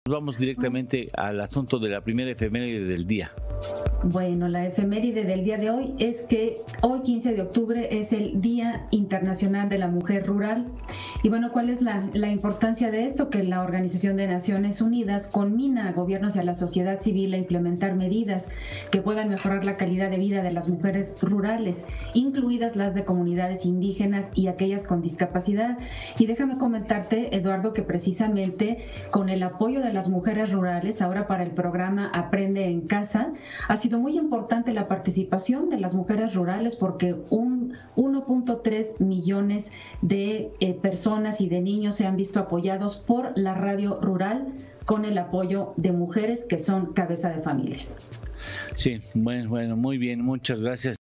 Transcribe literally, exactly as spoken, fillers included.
vamos directamente al asunto de la primera efeméride del día. Bueno, la efeméride del día de hoy es que hoy, quince de octubre, es el Día Internacional de la Mujer Rural. Y bueno, ¿cuál es la, la importancia de esto? Que la Organización de Naciones Unidas conmina a gobiernos y a la sociedad civil a implementar medidas que puedan mejorar la calidad de vida de las mujeres rurales, incluidas las de comunidades indígenas y aquellas con discapacidad. Y déjame comentarte, Eduardo, que precisamente con el apoyo de las mujeres rurales, ahora para el programa Aprende en Casa, ha sido muy importante la participación de las mujeres rurales porque un uno punto tres millones de eh, personas y de niños se han visto apoyados por la radio rural con el apoyo de mujeres que son cabeza de familia. Sí, bueno, bueno, muy bien, muchas gracias.